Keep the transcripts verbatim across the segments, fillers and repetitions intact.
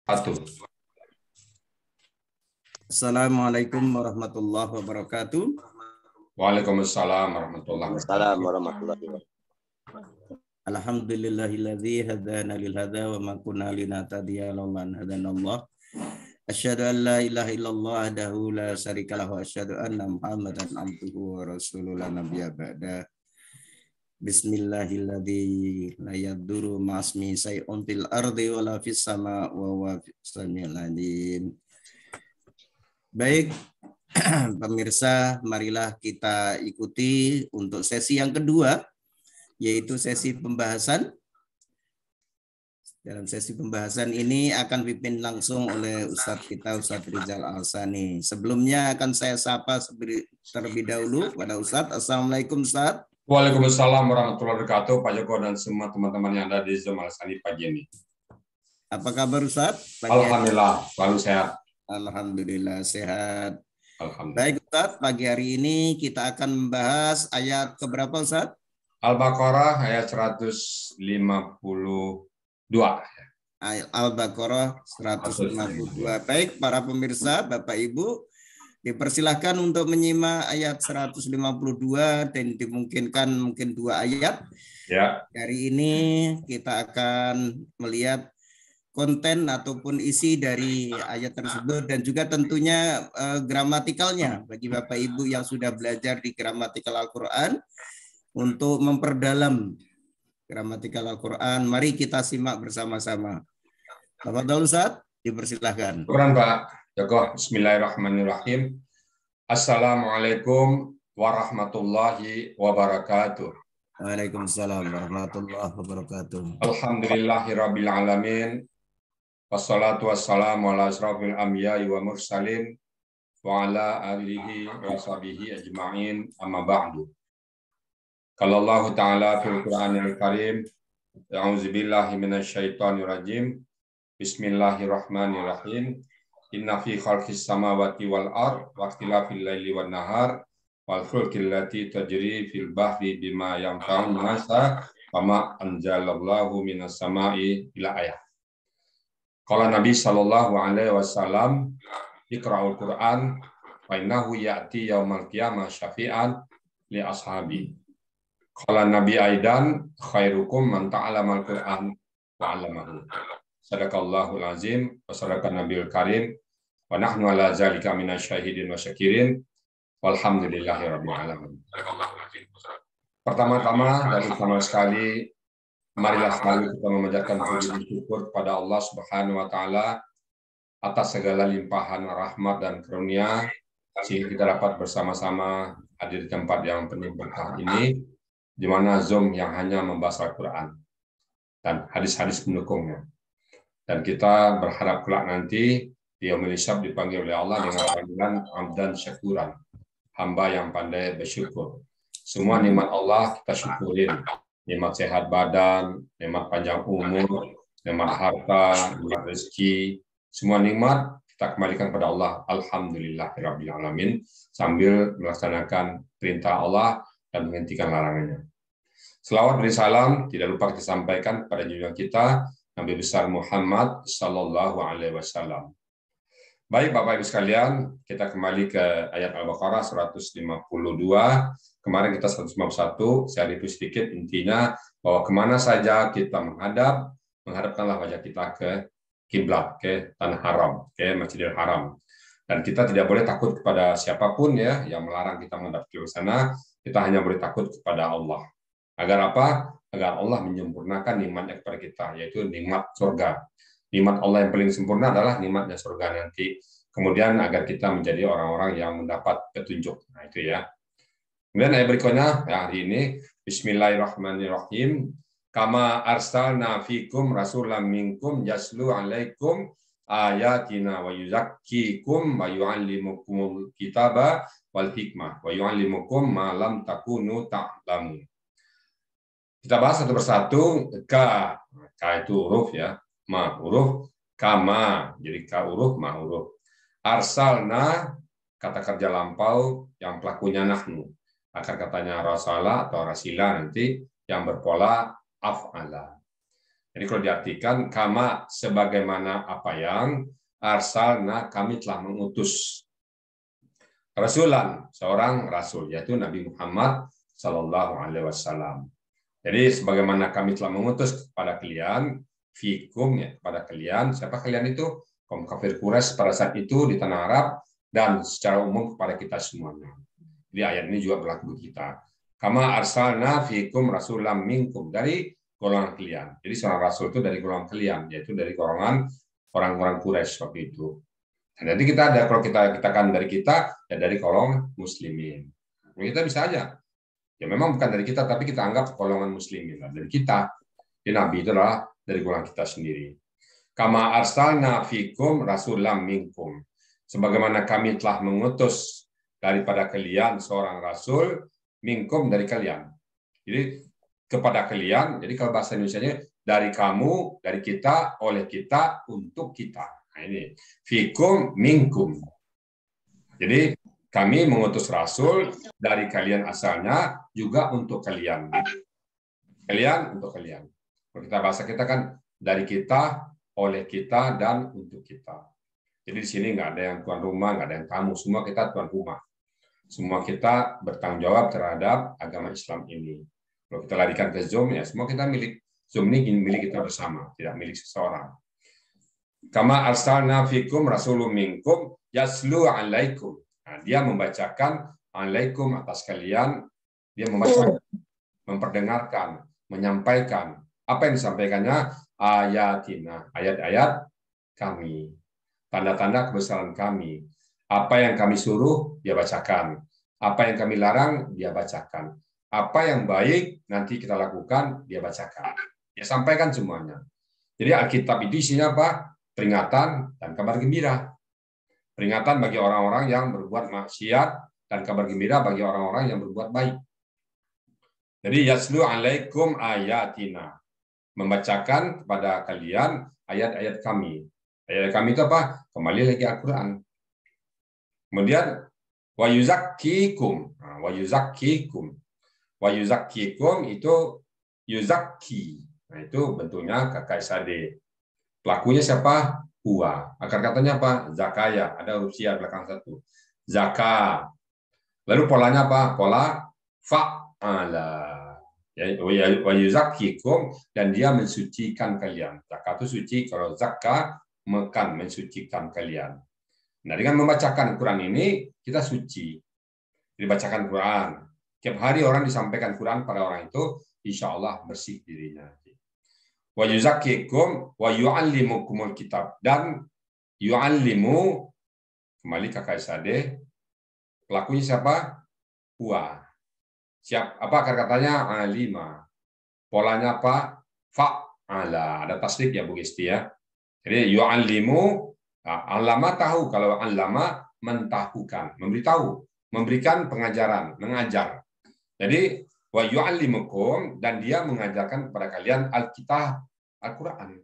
Satu. Assalamualaikum warahmatullahi wabarakatuh. Waalaikumsalam warahmatullahi wabarakatuh. warahmatullahi wabarakatuh. Alhamdulillahilladzi hadana lil hada wa ma kunna linahtadiya laula an hadanallah. Asyhadu an la ilaha illallah wahdahu la syarika lahu wa asyhadu anna Muhammadan abduhu wa rasuluhu la nabiyya ba'da. Bismillahilladzi la yadurru ma'asmi say'un fil ardi wa la fis sama wa huwa samiul alim. Baik, pemirsa, marilah kita ikuti untuk sesi yang kedua, yaitu sesi pembahasan. Dalam sesi pembahasan ini akan dipimpin langsung oleh Ustadz kita, Ustadz Rizal Al-Sani. Sebelumnya akan saya sapa terlebih dahulu pada Ustadz. Assalamualaikum Ustadz. Waalaikumsalam warahmatullahi wabarakatuh, Pak Joko dan semua teman-teman yang ada di Zoom Al-Sani pagi ini. Apa kabar Ustadz? Pagi Alhamdulillah, selalu sehat. Alhamdulillah sehat. Alhamdulillah. Baik Ustadz, pagi hari ini kita akan membahas ayat keberapa Ustadz? Al-Baqarah ayat seratus lima puluh dua. Al-Baqarah seratus lima puluh dua. Baik para pemirsa, Bapak Ibu, dipersilahkan untuk menyimak ayat seratus lima puluh dua dan dimungkinkan mungkin dua ayat. Ya. Hari ini kita akan melihat konten ataupun isi dari ayat tersebut dan juga tentunya eh, gramatikalnya bagi Bapak Ibu yang sudah belajar di gramatikal Al-Quran untuk memperdalam gramatikal Al-Quran. Mari kita simak bersama-sama. Bapak Daul Ustaz, dipersilahkan. Quran Pak Joko. Bismillahirrahmanirrahim. Assalamualaikum warahmatullahi wabarakatuh. Waalaikumsalam warahmatullahi wabarakatuh. Alhamdulillahirabbil alamin. Wassalatu wassalamu ala asrofil anbiya'i wa mursalin wa ala alihi wa sahbihi ajma'in amma ba'du. Qala Allah Ta'ala fil Qur'anil Karim, a'udzu billahi minasyaitonir rajim. Bismillahirrahmanirrahim. Inna fi khalqis samawati wal ard wa ikhtilafil laili wan nahar wal fulki allati tajri fil bahri bima yanfa'un nasa wa ma anzalallahu minas sama'i ila ayat. Qala Nabi sallallahu alaihi wasallam, iqra'ul Qur'an fa innahu ya'ti yaumal qiyamah syafi'an li ashabi. Qala Nabi aidan khairukum man ta'allamal Qur'an wa 'allamahu. Sadaqallahul azim wa sadaqan nabiyul karim wa nahnu ala zalika minasyahidin wa syakirin walhamdulillahi rabbil alamin. Pertama-tama dan utama sekali, marilah selalu kita memanjatkan puji dan syukur kepada Allah Subhanahu wa taala atas segala limpahan rahmat dan karunia sehingga kita dapat bersama-sama hadir di tempat yang penuh berkah ini, di mana Zoom yang hanya membahas Al-Quran dan hadis-hadis pendukungnya. Dan kita berharap kelak nanti di Yaumul Hisab dipanggil oleh Allah dengan panggilan Abdan Syakuran, hamba yang pandai bersyukur. Semua nikmat Allah kita syukurin. Nikmat sehat badan, nikmat panjang umur, nikmat harta, nikmat rezeki, semua nikmat kita kembalikan kepada Allah. Alhamdulillahirabbil alamin, sambil melaksanakan perintah Allah dan menghentikan larangannya. Selawat dan salam tidak lupa kita sampaikan kepada junjungan kita Nabi besar Muhammad sallallahu alaihi wasallam. Baik Bapak Ibu sekalian, kita kembali ke ayat Al-Baqarah seratus lima puluh dua. Kemarin kita seratus lima puluh satu, saya review sedikit intinya bahwa kemana saja kita menghadap, menghadapkanlah wajah kita ke kiblat, ke tanah haram, ke Masjidil Haram. Dan kita tidak boleh takut kepada siapapun ya yang melarang kita menghadap ke sana. Kita hanya boleh takut kepada Allah. Agar apa? Agar Allah menyempurnakan nikmatnya kepada kita, yaitu nikmat surga. Nikmat Allah yang paling sempurna adalah nikmatnya surga nanti. Kemudian agar kita menjadi orang-orang yang mendapat petunjuk. Nah itu ya. Kemudian ayat berikutnya ya, hari ini Bismillahirrahmanirrahim. Kama arsalna fikum rasulam minkum yaslu alaikum ayatina wa yuzakkikum wa yu'allimukumul kitaba wal hikmah wa yu'allimukum ma lam takunu ta'lamun. Kita bahas satu persatu. Ka, ka itu huruf ya, ma huruf, kama jadi ka huruf, ma huruf. Arsalna kata kerja lampau yang pelakunya nahnu. Akar katanya rasala atau rasila nanti yang berpola af'ala. Jadi kalau diartikan kama sebagaimana apa yang arsalna kami telah mengutus rasulan seorang rasul yaitu Nabi Muhammad Sallallahu Alaihi Wasallam. Jadi sebagaimana kami telah mengutus kepada kalian, fikum ya kepada kalian. Siapa kalian itu? Kaum kafir Quraisy pada saat itu di tanah Arab dan secara umum kepada kita semuanya. Jadi ayat ini juga berlaku bagi kita. Kama arsalna fikum rasulam minkum, dari golongan kalian. Jadi seorang rasul itu dari golongan kalian, yaitu dari golongan orang-orang Quraisy seperti itu. Dan nanti kita ada, kalau kita katakan dari kita, ya dari golongan muslimin. Kita bisa aja. Ya memang bukan dari kita, tapi kita anggap golongan muslimin. Dari kita. Jadi Nabi itu adalah dari golongan kita sendiri. Kama arsalna fikum rasulam minkum. Sebagaimana kami telah mengutus daripada kalian seorang rasul, minkum dari kalian. Jadi kepada kalian, jadi kalau bahasa Indonesianya dari kamu, dari kita, oleh kita, untuk kita. Nah ini, fikum minkum. Jadi kami mengutus rasul dari kalian asalnya juga untuk kalian. Kalian untuk kalian. Kalau kita bahasa kita kan dari kita, oleh kita, dan untuk kita. Jadi di sini nggak ada yang tuan rumah, nggak ada yang tamu. Semua kita tuan rumah. Semua kita bertanggung jawab terhadap agama Islam ini. Kalau kita larikan ke Zoom, ya semua kita milik. Zoom ini milik kita bersama, tidak milik seseorang. Kama arsalna fikum rasulun minkum yaslu alaikum. Nah, dia membacakan alaikum atas kalian, dia membaca, memperdengarkan, menyampaikan. Apa yang disampaikannya? Ayatina, ayat-ayat kami. Tanda-tanda kebesaran kami. Apa yang kami suruh, dia bacakan. Apa yang kami larang, dia bacakan. Apa yang baik, nanti kita lakukan, dia bacakan. Dia sampaikan semuanya. Jadi Alkitab itu isinya apa? Peringatan dan kabar gembira. Peringatan bagi orang-orang yang berbuat maksiat dan kabar gembira bagi orang-orang yang berbuat baik. Jadi yaslu alaikum ayatina. Membacakan kepada kalian ayat-ayat kami. Ayat kami itu apa? Kembali lagi Al-Quran. Kemudian wa yuzakkikum. Nah, wa yuzakkikum. Wa yuzakkikum itu yuzakki. Nah, itu bentuknya kakak sade. Pelakunya siapa? Huwa. Akar katanya apa? Zakaya. Ada huruf sia belakang satu. Zaka. Lalu polanya apa? Pola fa'ala. Ya, wa yuzakkikum, dan dia mensucikan kalian. Zakat itu suci, kalau zakka mekan mensucikan kalian. Nah, dengan membacakan Quran ini kita suci. Dibacakan Quran. Tiap hari orang disampaikan Quran pada orang itu, insya Allah bersih dirinya. Wa yuzakkikum wa yu'allimukumul kitab, dan yu'allimu kembali kakak sade. Pelakunya siapa? Huwa. Siap apa akar katanya? Alima. Polanya apa? Fa'ala. Ada tasdid ya Bu Gisti ya. Jadi yu'allimu, alama tahu, kalau alama mentahukan, memberitahu, memberikan pengajaran, mengajar. Jadi wa yu'allimukum, dan dia mengajarkan kepada kalian Alkitab, Al-Qur'an.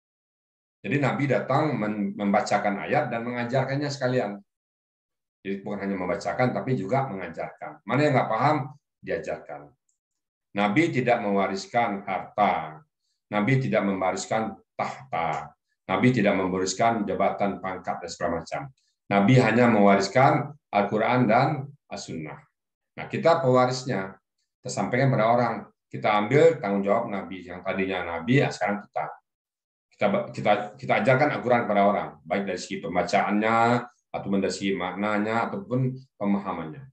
Jadi Nabi datang membacakan ayat dan mengajarkannya sekalian. Jadi bukan hanya membacakan tapi juga mengajarkan. Mana yang nggak paham, diajarkan. Nabi tidak mewariskan harta. Nabi tidak mewariskan tahta. Nabi tidak mewariskan jabatan, pangkat, dan segala macam. Nabi hanya mewariskan Al-Quran dan As-Sunnah. Nah, kita pewarisnya. Kita sampaikan pada orang. Kita ambil tanggung jawab Nabi. Yang tadinya Nabi, ya sekarang kita. Kita kita kita ajarkan Al-Quran kepada orang. Baik dari segi pembacaannya, ataupun dari segi maknanya, ataupun pemahamannya.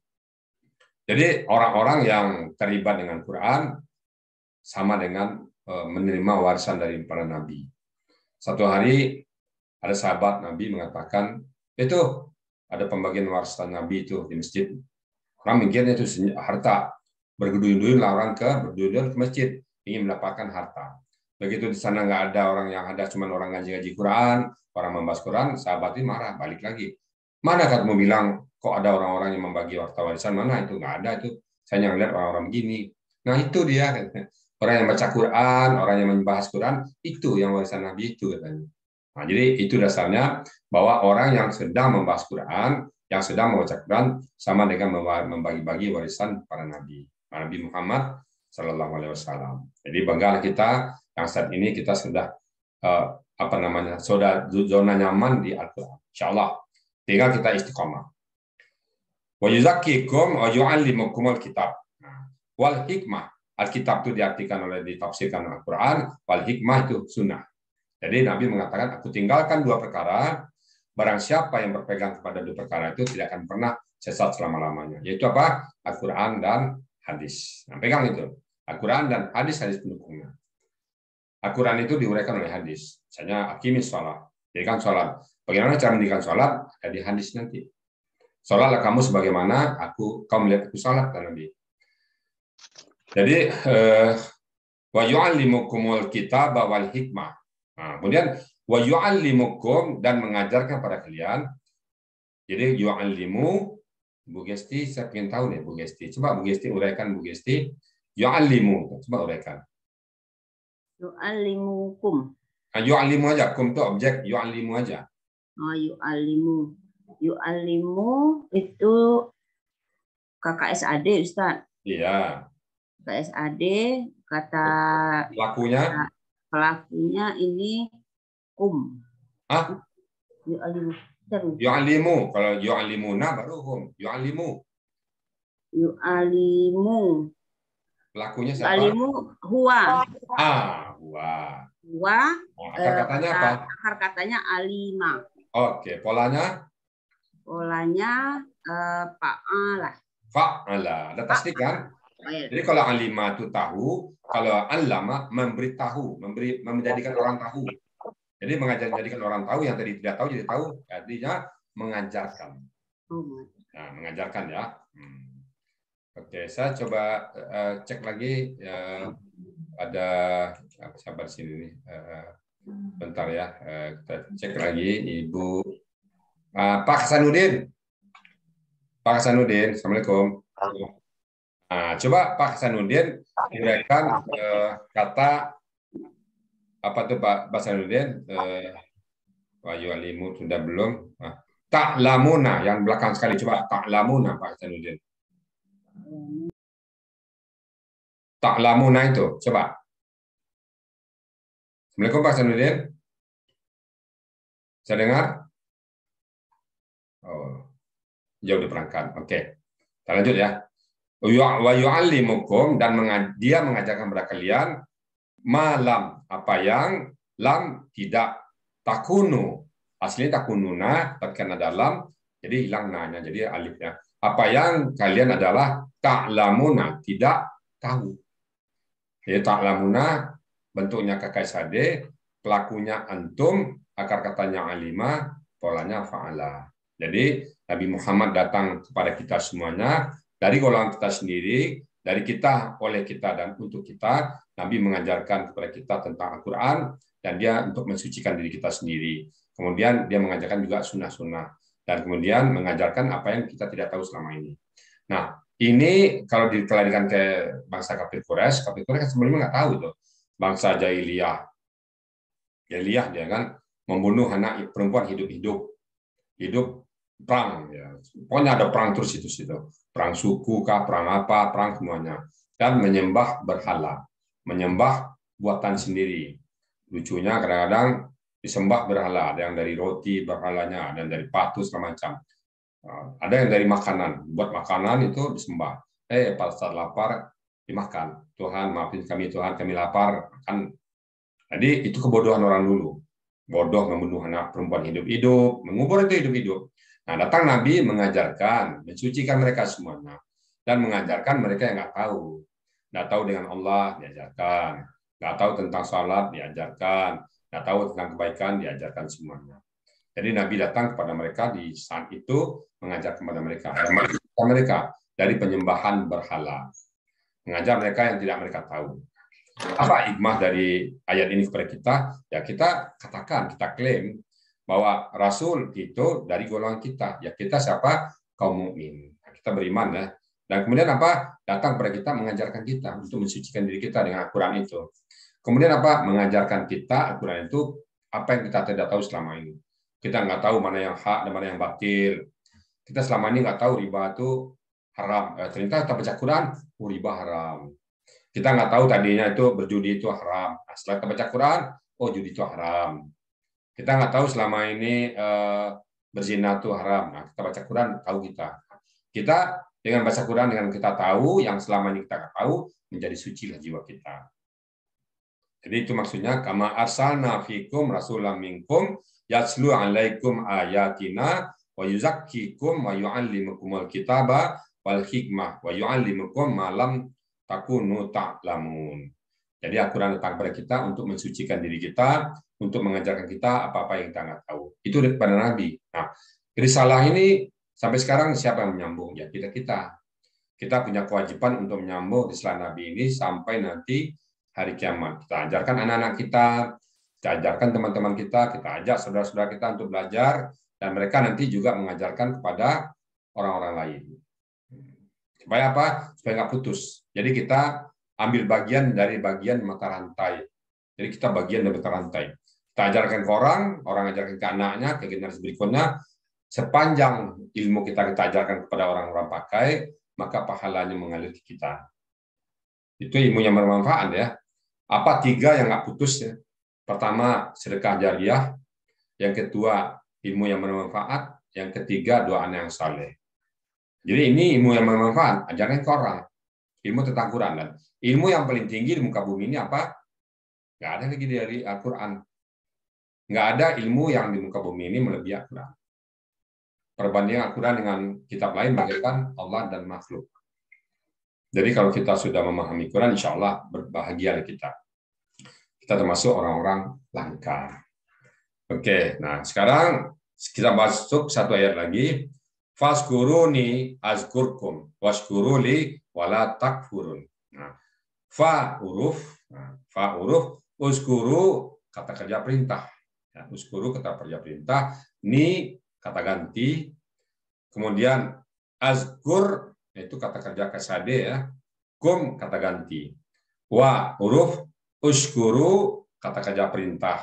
Jadi orang-orang yang terlibat dengan Quran sama dengan menerima warisan dari para nabi. Satu hari ada sahabat Nabi mengatakan, itu ada pembagian warisan Nabi itu di masjid. Orang mikirnya itu harta. Berduyun-duyun lah orang ke berduyun ke masjid ingin mendapatkan harta. Begitu di sana nggak ada orang yang ada, cuma orang ngaji-ngaji Quran, orang membahas Quran, sahabat ini marah, balik lagi. Mana kamu bilang kok ada orang-orang yang membagi harta warisan? Mana itu? Nggak ada itu. Saya yang lihat orang-orang begini. Nah itu dia. Orang yang baca Quran, orang yang membahas Quran, itu yang warisan Nabi itu katanya. Nah, jadi itu dasarnya bahwa orang yang sedang membahas Quran, yang sedang membaca Quran, sama dengan membagi-bagi warisan para Nabi. Nabi Muhammad Sallallahu Alaihi Wasallam. Jadi banggalah kita yang saat ini kita sudah uh, apa namanya sudah zona nyaman di Al-Quran. Insyaallah tinggal kita istiqomah. Wa yuzakkikum wa yu'allimukumul kitab. Wal hikmah. Alkitab itu diartikan oleh ditafsirkan Al-Quran, wal hikmah itu sunnah. Jadi Nabi mengatakan, aku tinggalkan dua perkara, barang siapa yang berpegang kepada dua perkara itu tidak akan pernah sesat selama-lamanya. Yaitu apa? Al-Quran dan hadis. Nah, pegang itu. Al-Quran dan hadis-hadis pendukungnya. Al-Quran itu diuraikan oleh hadis. Misalnya, akimis sholat. Dirikan sholat. Bagaimana cara mendirikan sholat? Ada di hadis nanti. Sholatlah kamu sebagaimana aku kau melihat aku sholat, kan Nabi. Jadi, wa yu'allimukumul kitaba wal hikmah. Nah, kemudian wa yu'allimukum dan mengajarkan pada kalian. Jadi yu'allimu, Bu Gesti, saya ingin tahu nih Bu Gesti. Coba Bu Gesti uraikan Bu Gesti. Yu'allimu, coba uraikan. Yu'allimukum. Nah, yu'allimu aja, kum itu objek, yu'allimu aja. Oh, yu'allimu. Yu'allimu itu K K S A D, Ustaz. Iya. K K S A D, kata pelakunya pelakunya ini kum. Ah? Yu'allimu. Yu'allimu. Kalau yu'allimuna baru hum. Yu'allimu. Yu'allimu. Pelakunya siapa? Yu'allimu huwa. Ah, huwa. Huwa. Nah, akar katanya apa? Akar katanya alima. Oke, polanya? Polanya uh, fa'ala. Fa'ala. Ada tasdik kan? Jadi kalau alima itu tahu, kalau allama memberitahu, memberi menjadikan orang tahu. Jadi mengajar menjadikan orang tahu yang tadi tidak tahu jadi tahu, artinya mengajarkan. Nah, mengajarkan ya. Hmm. Oke, saya coba uh, cek lagi uh, ada sabar sini nih. Uh, bentar ya, uh, kita cek lagi Ibu uh, Pak Hasanuddin. Pak Hasanuddin, Assalamualaikum. Nah, coba Pak Hasanuddin uraikan uh, kata apa tuh Pak Hasanuddin? Eh, Wahyu alimu sudah belum? Nah, ta'lamuna yang belakang sekali, coba ta'lamuna Pak Hasanuddin. Ta'lamuna itu, coba. Assalamualaikum Pak Hasanuddin. Saya dengar? Oh, jauh di perangkat. Oke, kita lanjut ya. Wa yu'allimukum dan dia mengajarkan kepada kalian malam apa yang lam tidak takunu aslinya takununa tapi karena dalam jadi hilang nanya jadi alif ya apa yang kalian adalah ta'lamuna tidak tahu jadi ta'lamuna bentuknya K K S A D pelakunya antum akar katanya alima polanya fa'ala jadi Nabi Muhammad datang kepada kita semuanya dari golongan kita sendiri, dari kita, oleh kita, dan untuk kita, Nabi mengajarkan kepada kita tentang Al-Quran, dan dia untuk mensucikan diri kita sendiri. Kemudian dia mengajarkan juga sunnah-sunnah, dan kemudian mengajarkan apa yang kita tidak tahu selama ini. Nah, ini kalau diteladikan ke bangsa kafir Quraisy, kafir Quraisy kan sebelumnya nggak tahu itu. Bangsa jahiliyah. Jahiliyah dia kan membunuh anak perempuan hidup-hidup. Hidup perang ya. Pokoknya ada perang terus itu situ. Perang suku kah, perang apa, perang semuanya. Dan menyembah berhala, menyembah buatan sendiri. Lucunya kadang-kadang disembah berhala, ada yang dari roti berhalanya, ada yang dari patus segala macam. Ada yang dari makanan, buat makanan itu disembah. Eh, pas saat lapar dimakan. Tuhan maafin kami, Tuhan kami lapar. Kan. Jadi itu kebodohan orang dulu. Bodoh membunuh anak perempuan hidup-hidup, mengubur itu hidup-hidup. Nah, datang Nabi mengajarkan, mensucikan mereka semuanya. Dan mengajarkan mereka yang nggak tahu. Nggak tahu dengan Allah, diajarkan. Nggak tahu tentang salat, diajarkan. Nggak tahu tentang kebaikan, diajarkan semuanya. Jadi Nabi datang kepada mereka di saat itu, mengajar kepada mereka. Dan mengajar mereka dari penyembahan berhala. Mengajar mereka yang tidak mereka tahu. Apa hikmah dari ayat ini kepada kita? Ya kita katakan, kita klaim, bahwa Rasul itu dari golongan kita. Ya kita siapa? Kaum mukmin. Kita beriman ya. Dan kemudian apa? Datang kepada kita mengajarkan kita untuk mensucikan diri kita dengan Al-Quran itu. Kemudian apa? Mengajarkan kita Al-Quran itu apa yang kita tidak tahu selama ini. Kita nggak tahu mana yang hak dan mana yang batil. Kita selama ini nggak tahu riba itu haram. Eh, ternyata kita baca Quran, oh, riba haram. Kita nggak tahu tadinya itu berjudi itu haram. Nah, setelah kita baca Quran, oh judi itu haram. Kita nggak tahu selama ini eh, berzina itu haram. Nah, kita baca Quran, tahu kita. Kita dengan baca Quran, dengan kita tahu, yang selama ini kita nggak tahu, menjadi sucilah jiwa kita. Jadi itu maksudnya, kama arsalna fikum rasulam minkum yatslu alaikum ayatina wa yuzakkikum wa yu'allimukumul kitaba wal hikmah wa yu'allimukum ma lam takunu ta'lamun. Jadi Al-Quran datang kepada kita untuk mensucikan diri kita, untuk mengajarkan kita apa-apa yang kita nggak tahu. Itu kepada Nabi. Nah, risalah ini sampai sekarang siapa yang menyambung? Ya kita-kita. Kita punya kewajiban untuk menyambung risalah Nabi ini sampai nanti hari kiamat. Kita ajarkan anak-anak kita, kita ajarkan teman-teman kita, kita ajak saudara-saudara kita untuk belajar, dan mereka nanti juga mengajarkan kepada orang-orang lain. Supaya apa? Supaya nggak putus. Jadi kita ambil bagian dari bagian mata rantai. Jadi kita bagian dari mata rantai. Kita ajarkan ke orang, orang ajarkan ke anaknya, ke generasi berikutnya. Sepanjang ilmu kita kita ajarkan kepada orang-orang pakai, maka pahalanya mengalir ke kita. Itu ilmu yang bermanfaat ya. Apa tiga yang nggak putus ya? Pertama, sedekah jariah. Yang kedua, ilmu yang bermanfaat. Yang ketiga, doa anak yang saleh. Jadi ini ilmu yang bermanfaat. Ajarkan ke orang. Ilmu tentang Quran. Dan ilmu yang paling tinggi di muka bumi ini apa? Nggak ada lagi dari Al-Quran. Nggak ada ilmu yang di muka bumi ini melebihi Al-Quran. Perbandingan Al-Quran dengan kitab lain bagaikan Allah dan makhluk. Jadi kalau kita sudah memahami Quran, insya Allah berbahagia kita. Kita termasuk orang-orang langka. Oke, nah sekarang kita masuk satu ayat lagi. Faskuruni azkurkum waskuruli wala takfurun. Nah, fa huruf, nah, fa huruf, uskuru kata kerja perintah. Ya, uskuru kata kerja perintah, ni kata ganti, kemudian azkur itu kata kerja kasade ya, kum kata ganti, wa huruf uskuru kata kerja perintah,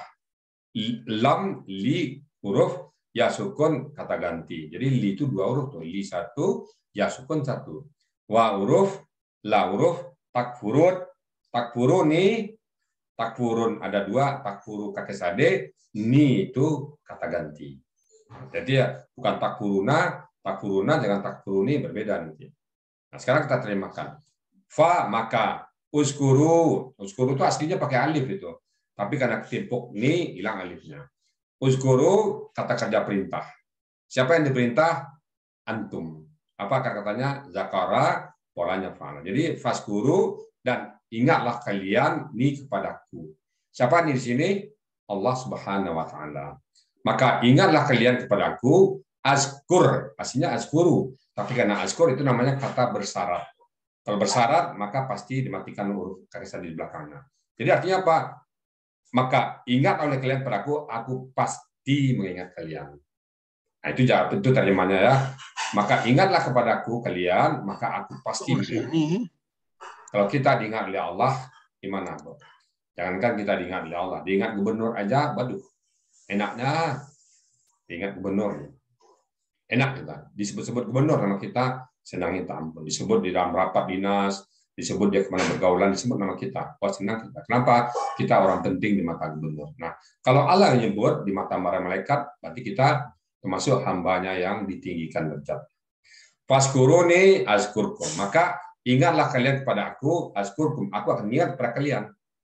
lam li huruf ya sukun kata ganti. Jadi li itu dua huruf tuh, li satu, ya sukun satu. Wa huruf, la huruf, takfurun, takfuruni, takfurun ada dua, takfuru kakek sade, ni itu kata ganti. Jadi ya bukan takfuruna, takfuruna dengan takfuruni berbeda nanti. Nah sekarang kita terjemahkan. Fa maka uskuru, uskuru itu aslinya pakai alif itu, tapi karena ketimpuk ni hilang alifnya. Uskuru kata kerja perintah. Siapa yang diperintah? Antum. Apa kata-katanya? Zakara, polanya fa'ala. Jadi faskuru dan ingatlah kalian ni kepadaku. Siapa nih di sini? Allah Subhanahu wa taala. Maka ingatlah kalian kepadaku, azkur, aslinya azkuru, tapi karena azkur itu namanya kata bersyarat. Kalau bersyarat maka pasti dimatikan huruf kata di belakangnya. Jadi artinya apa? Maka ingat oleh kalian padaku, aku pasti mengingat kalian. Nah, itu jawab itu terjemahnya ya. Maka ingatlah kepadaku kalian, maka aku pasti mengingat. Kalau kita diingat oleh Allah, gimana? Jangankan kita diingat oleh Allah, diingat gubernur aja, waduh, enaknya diingat gubernur. Enak kita, disebut-sebut gubernur nama kita, senang kita ampun. Disebut di dalam rapat dinas, disebut dia kemana bergaulan, disebut nama kita. Wah senang kita. Kenapa? Kita orang penting di mata gubernur. Nah, kalau Allah menyebut di mata para malaikat, berarti kita termasuk hambanya yang ditinggikan derajat. Faskuruni azkurkum. Maka ingatlah kalian kepada aku, azkurkum. Aku akan ingat kepada kalian.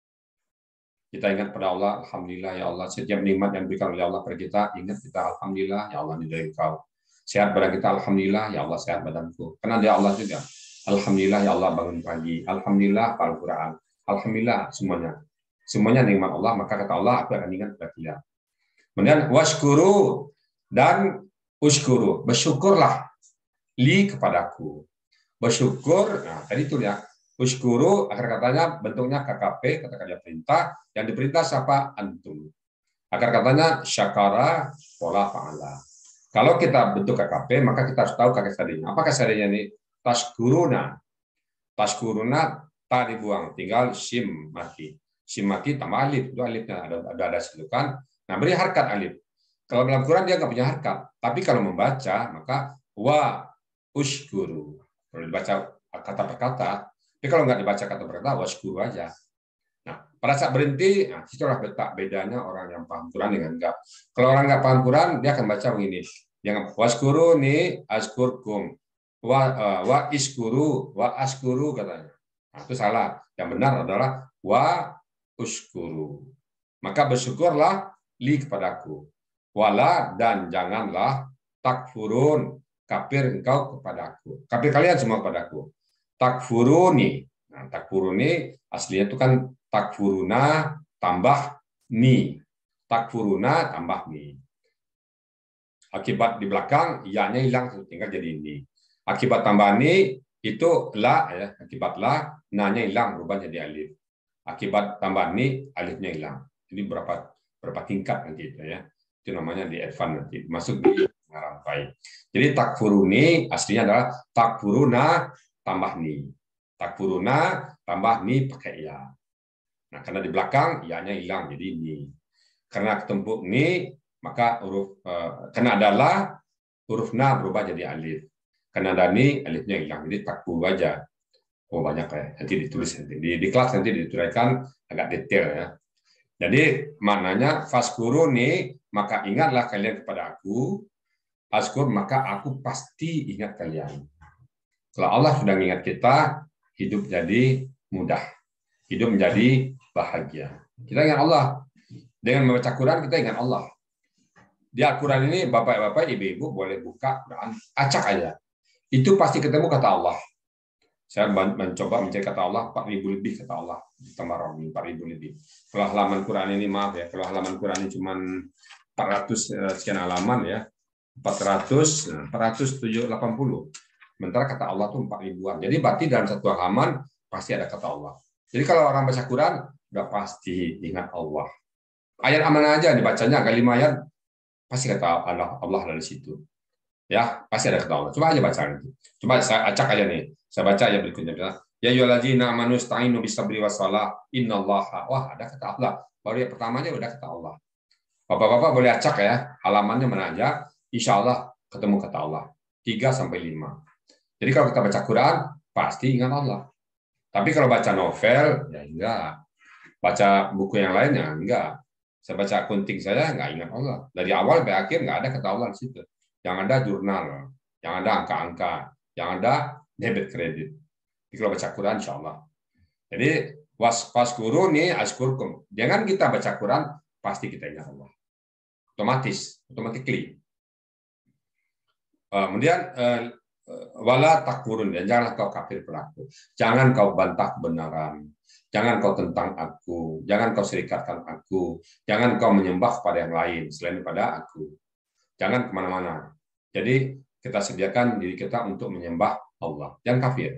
Kita ingat pada Allah, alhamdulillah ya Allah. Setiap nikmat yang diberikan oleh Allah kepada kita, ingat kita alhamdulillah ya Allah dari Engkau. Sehat badan kita, alhamdulillah ya Allah sehat badanku. Karena dia Allah juga. Alhamdulillah ya Allah bangun pagi. Alhamdulillah Al-Quran. Alhamdulillah semuanya. Semuanya nikmat Allah, maka kata Allah aku akan ingat kepada kalian. Kemudian washkuru dan ushkuru. Bersyukurlah li kepadaku. Bersyukur, nah tadi itu ya. Ushkuru, akhir katanya bentuknya K K P, kata kerja perintah. Yang diperintah siapa? Antum. Akhir katanya syakara, pola fa'ala. Kalau kita bentuk K K P, maka kita harus tahu kakek tadinya. Apa kasadinya ini? Tashkuruna. Tashkuruna tak dibuang, tinggal sim mati. Sim mati tambah alif, itu alifnya ada ada ada silukan. Nah, beri harkat alif. Kalau dalam Quran dia nggak punya harkat, tapi kalau membaca maka wa ushkuru. Kalau dibaca kata per kata, Tapi kalau nggak dibaca kata per kata, waskuru aja. Nah, pada saat berhenti, nah, itulah letak bedanya orang yang paham Quran dengan enggak. Kalau orang nggak paham Quran, dia akan baca begini. Yang waskuru ni askurkum, wa uh, wa iskuru, wa askuru katanya. Nah, itu salah. Yang benar adalah wa uskuru. Maka bersyukurlah li kepadaku. Wala dan janganlah takfurun, kafir engkau kepadaku. Kafir kalian semua kepadaku. Takfuruni. Nah, takfuruni aslinya itu kan takfuruna tambah ni. Takfuruna tambah ni. Akibat di belakang ianya hilang tinggal jadi ini. Akibat tambah ni itu la ya, akibat la nanya hilang berubah jadi alif. Akibat tambah ni alifnya hilang. Jadi berapa berapa tingkat nanti itu ya. Itu namanya di advance nanti masuk di rantai. Jadi takfuruni aslinya adalah takfuruna tambah ni. Takfuruna tambah ni pakai ya. Nah, karena di belakang ianya hilang jadi ni. Karena ketempuk ni maka huruf uh, karena adalah huruf na berubah jadi alif. Karena ada ni alifnya hilang jadi takfuru aja. Oh banyak ya. Nanti ditulis nanti di, di kelas nanti diturunkan agak detail ya. Jadi maknanya faskuru ni maka ingatlah kalian kepada aku. Askur maka aku pasti ingat kalian. Kalau Allah sudah ingat kita, hidup jadi mudah. Hidup menjadi bahagia. Kita ingat Allah. Dengan membaca Quran kita ingat Allah. Di Al-Quran ini bapak-bapak, ibu-ibu boleh buka Quran, acak aja. Itu pasti ketemu kata Allah. Saya mencoba mencari kata Allah empat ribu lebih kata Allah. Tamaroni empat ribu lebih. Kalau halaman Quran ini maaf ya, kalau halaman Quran ini cuma empat ratus sekian halaman ya. empat ratus, empat ratus tujuh ratus delapan puluh. Sementara kata Allah itu empat ribuan. Jadi berarti dalam satu halaman pasti ada kata Allah. Jadi kalau orang baca Quran udah pasti ingat Allah. Ayat mana aja dibacanya agak lima ayat pasti kata Allah Allah dari situ. Ya, pasti ada kata Allah. Coba aja baca nanti. Coba saya acak aja nih. Saya baca ayat berikutnya. Ya ayyuhalladzina amanu ista'inu bis-sabri was-shalah innallaha. Wah, ada kata Allah. Baru yang pertamanya udah kata Allah. Bapak-bapak boleh acak ya. Halamannya mana aja. Insya Allah ketemu kata Allah. tiga sampai lima. Jadi kalau kita baca Quran, pasti ingat Allah. Tapi kalau baca novel, ya enggak. Baca buku yang lainnya, enggak. Saya baca akunting saya, enggak ingat Allah. Dari awal sampai akhir enggak ada kata Allah di situ. Yang ada jurnal, yang ada angka-angka, yang ada debit kredit. Jadi kalau baca Quran, insya Allah. Jadi waskuru nih askurkum. Jangan kita baca Quran, pasti kita ingat Allah. Otomatis, automatically. Kemudian wala takfurun, dan janganlah kau kafir pelaku. Jangan kau bantah kebenaran. Jangan kau tentang aku. Jangan kau serikatkan aku. Jangan kau menyembah kepada yang lain selain pada aku. Jangan kemana-mana. Jadi kita sediakan diri kita untuk menyembah Allah. Jangan kafir.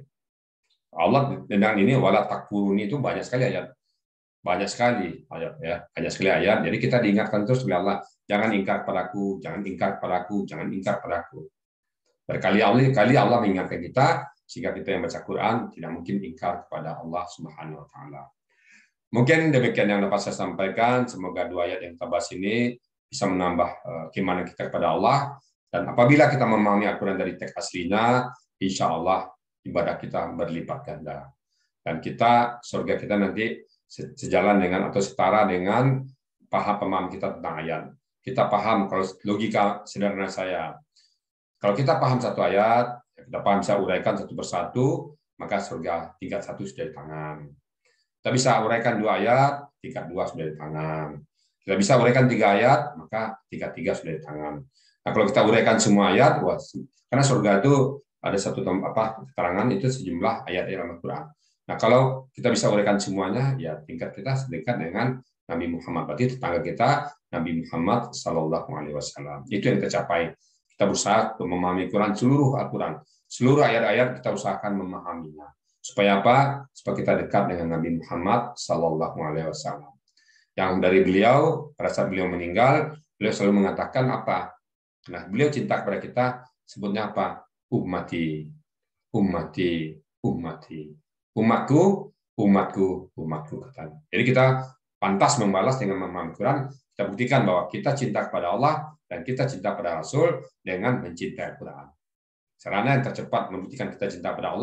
Allah dengan ini wala takfurun itu banyak sekali ayat. Banyak sekali ayat ya. Banyak sekali ayat. Jadi kita diingatkan terus oleh Allah. Jangan ingkar padaku. Jangan ingkar padaku. Jangan ingkar padaku. Berkali-kali kali Allah mengingatkan kita sehingga kita yang baca Quran tidak mungkin ingkar kepada Allah Subhanahu wa taala. Mungkin demikian yang dapat saya sampaikan. Semoga dua ayat yang kita bahas ini bisa menambah uh, keimanan kita kepada Allah, dan apabila kita memahami Al-Quran dari teks aslinya, insya Allah ibadah kita berlipat ganda, dan kita surga kita nanti sejalan dengan atau setara dengan paham pemahaman kita tentang ayat. Kita paham kalau logika sederhana saya, kalau kita paham satu ayat, kita paham bisa uraikan satu persatu, maka surga tingkat satu sudah di tangan. Kita bisa uraikan dua ayat, tingkat dua sudah di tangan. Kita bisa uraikan tiga ayat, maka tingkat tiga sudah di tangan. Nah, kalau kita uraikan semua ayat, wah, karena surga itu ada satu apa keterangan itu sejumlah ayat-ayat Al-Quran. Nah, kalau kita bisa uraikan semuanya, ya tingkat kita sedekat dengan Nabi Muhammad. Berarti tetangga kita Nabi Muhammad Sallallahu Alaihi Wasallam. Itu yang kita capai. Kita berusaha untuk memahami Quran, seluruh Al-Quran, seluruh ayat-ayat kita usahakan memahaminya. Supaya apa? Supaya kita dekat dengan Nabi Muhammad Sallallahu Alaihi Wasallam. Yang dari beliau, pada saat beliau meninggal, beliau selalu mengatakan apa? Nah, beliau cinta kepada kita, sebutnya apa? Ummati, ummati, ummati. Umatku, umatku, umatku, katanya. Jadi kita pantas membalas dengan memahami Quran. Kita buktikan bahwa kita cinta kepada Allah dan kita cinta pada Rasul dengan mencintai Quran. Sarana yang tercepat membuktikan kita cinta pada Allah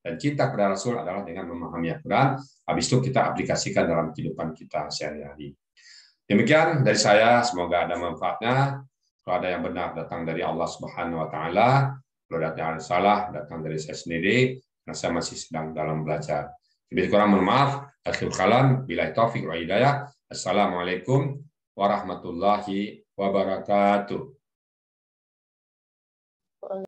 Dan cinta kepada Rasul adalah dengan memahami Al-Quran. Habis itu kita aplikasikan dalam kehidupan kita sehari-hari. Demikian dari saya, semoga ada manfaatnya. Kalau ada yang benar datang dari Allah Subhanahu wa taala, kalau ada yang salah datang dari saya sendiri, karena saya masih sedang dalam belajar. Lebih kurang mohon maaf. Akhirul kalam, billahi taufiq wa hidayah. Assalamualaikum warahmatullahi wabarakatuh.